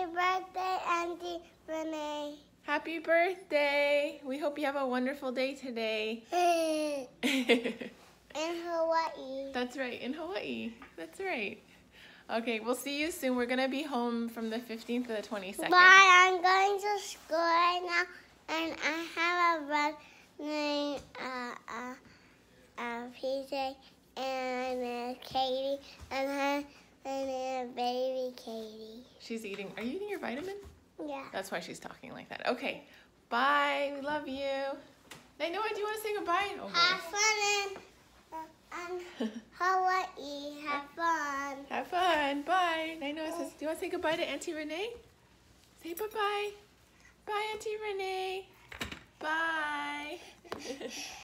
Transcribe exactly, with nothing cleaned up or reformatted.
birthday, Auntie Renee. Happy birthday. We hope you have a wonderful day today. In Hawaii. That's right, in Hawaii. That's right. Okay, we'll see you soon. We're going to be home from the fifteenth to the twenty-second. Bye. I'm going to school right now, and I have a brother named uh, uh, uh, P J, and uh, Katie, and her and uh, baby Katie. She's eating. Are you eating your vitamin? Yeah. That's why she's talking like that. Okay, bye. We love you. Nainoa, do you want to say goodbye? Oh, have fun in uh, Hawaii. Have fun. Have fun. Bye. Nainoa says, do you want to say goodbye to Auntie Renee? Say bye-bye. Bye, Auntie Renee. Bye.